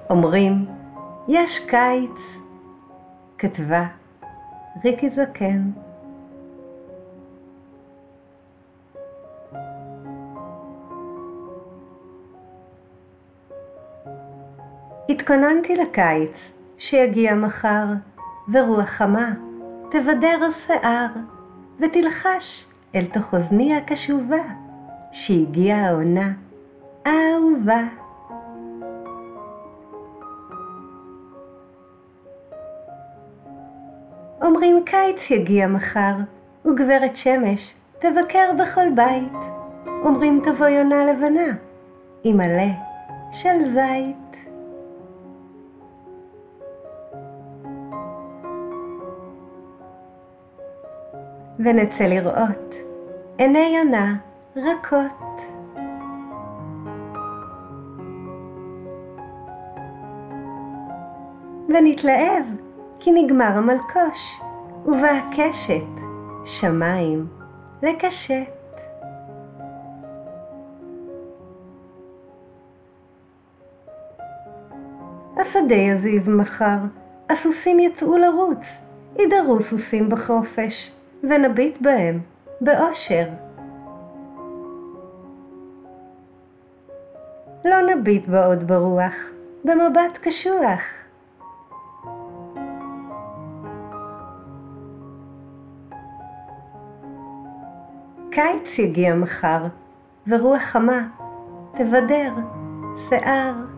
אומרים, יש קיץ, כתבה ריקי זקן. התכוננתי לקיץ שיגיע מחר, ורוח חמה תבדר השיער, ותלחש אל תוך אוזני הקשובה, שהגיעה העונה האהובה. אומרים קיץ יגיע מחר, וגברת שמש תבקר בכל בית. אומרים תבוא יונה לבנה, עם עלה של זית. ונצא לראות עיני יונה רכות. ונתלהב כי נגמר המלקוש, ובאה קשת שמיים לקשת. השדה יזיב מחר, הסוסים יצאו לרוץ, ידרו סוסים בחופש, ונביט בהם באושר. לא נביט בעוד ברוח, במבט קשוח. קיץ יגיע מחר, ורוח חמה תבדר שיער.